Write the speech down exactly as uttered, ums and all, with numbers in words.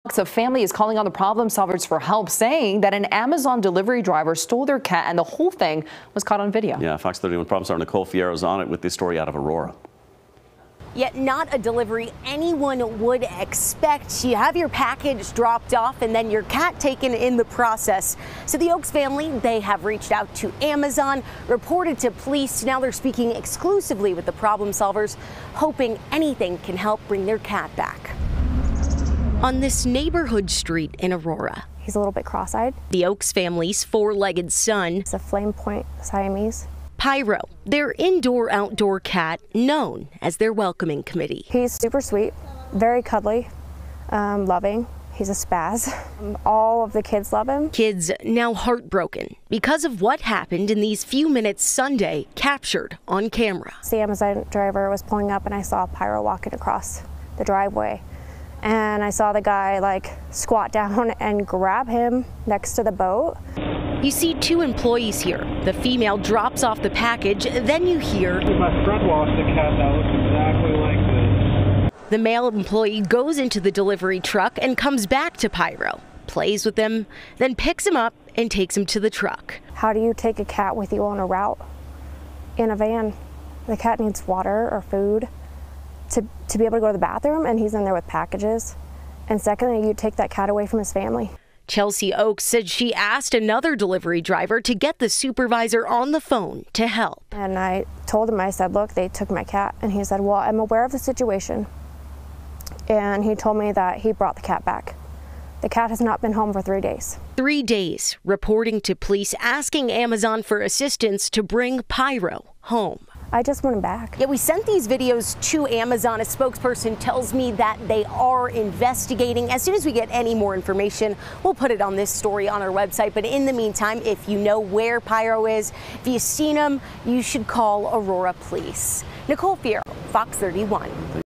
A family is calling on the problem solvers for help, saying that an Amazon delivery driver stole their cat and the whole thing was caught on video. Yeah, Fox thirty-one problem solver Nicole Fierro is on it with this story out of Aurora. Yet not a delivery anyone would expect. You have your package dropped off and then your cat taken in the process. So the Oaks family, they have reached out to Amazon, reported to police. Now they're speaking exclusively with the problem solvers, hoping anything can help bring their cat back. On this neighborhood street in Aurora, he's a little bit cross-eyed. The Oaks family's four-legged son, He's a flame point Siamese. Pyro, their indoor-outdoor cat known as their welcoming committee. He's super sweet, very cuddly, um, loving. He's a spaz. All of the kids love him. Kids now heartbroken because of what happened in these few minutes Sunday, captured on camera. The Amazon driver was pulling up and I saw Pyro walking across the driveway. And I saw the guy like squat down and grab him next to the boat. You see two employees here. The female drops off the package, then you hear, my friend lost a cat that looks exactly like this. The male employee goes into the delivery truck and comes back to Pyro, plays with him, then picks him up and takes him to the truck. How do you take a cat with you on a route in a van? The cat needs water or food to, to be able to go to the bathroom, and he's in there with packages. And secondly, you take that cat away from his family. Chelsea Oaks said she asked another delivery driver to get the supervisor on the phone to help. And I told him, I said, look, they took my cat. And he said, well, I'm aware of the situation. And he told me that he brought the cat back. The cat has not been home for three days. Three days, reporting to police, asking Amazon for assistance to bring Pyro home. I just want him back. Yeah, we sent these videos to Amazon. A spokesperson tells me that they are investigating. As soon as we get any more information, we'll put it on this story on our website. But in the meantime, if you know where Pyro is, if you've seen him, you should call Aurora Police. Nicole Fierro, Fox thirty-one.